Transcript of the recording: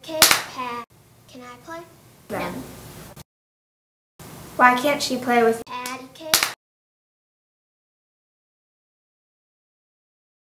Okay, Pat. Can I play? No. Why can't she play with